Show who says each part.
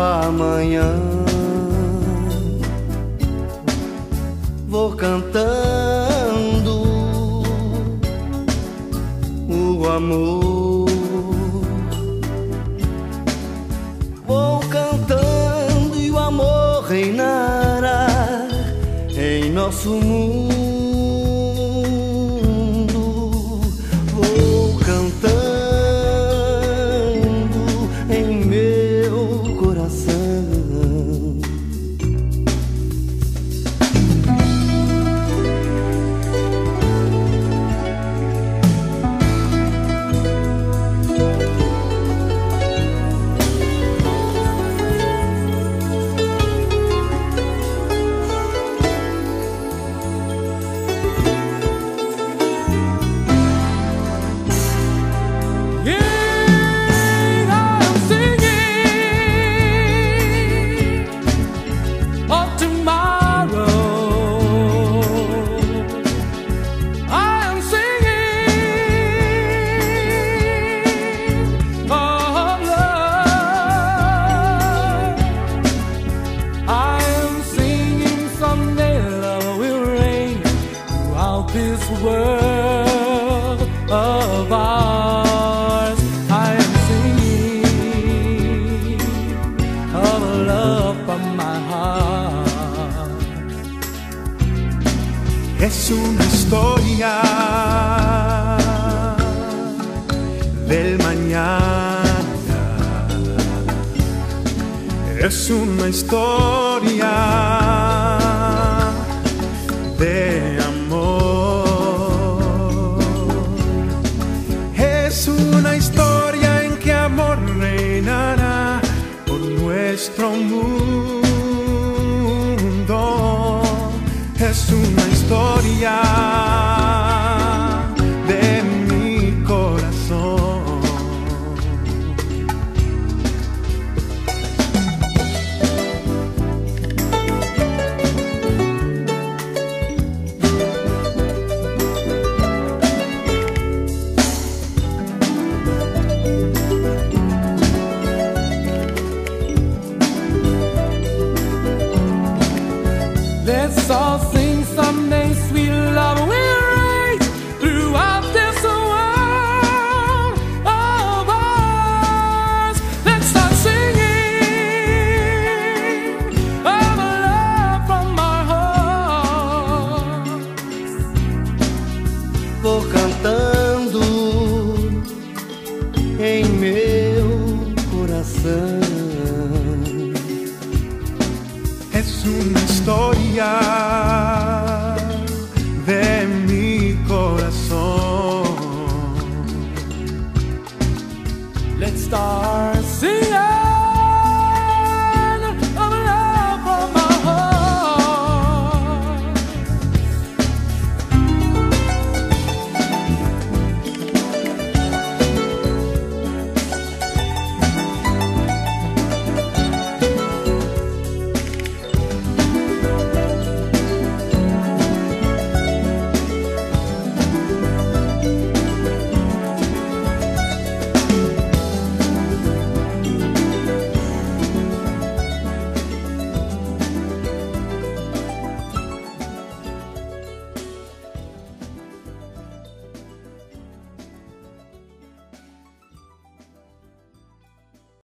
Speaker 1: amanhã. Vou cantando o amor, vou cantando e o amor reinará em nosso mundo. Vou cantando em meu coração.
Speaker 2: This world of ours, I am singing of love from my heart.
Speaker 3: Es una historia del mañana, es una historia de amor. Es una historia en que amor reinará por nuestro mundo. Es una historia de mi corazón.
Speaker 2: Let's all sing someday, sweet love will reign throughout this world of ours. Let's start singing of love from our hearts.
Speaker 1: Vou cantando em meu coração.
Speaker 3: Es una historia de mi corazón.
Speaker 2: Let's start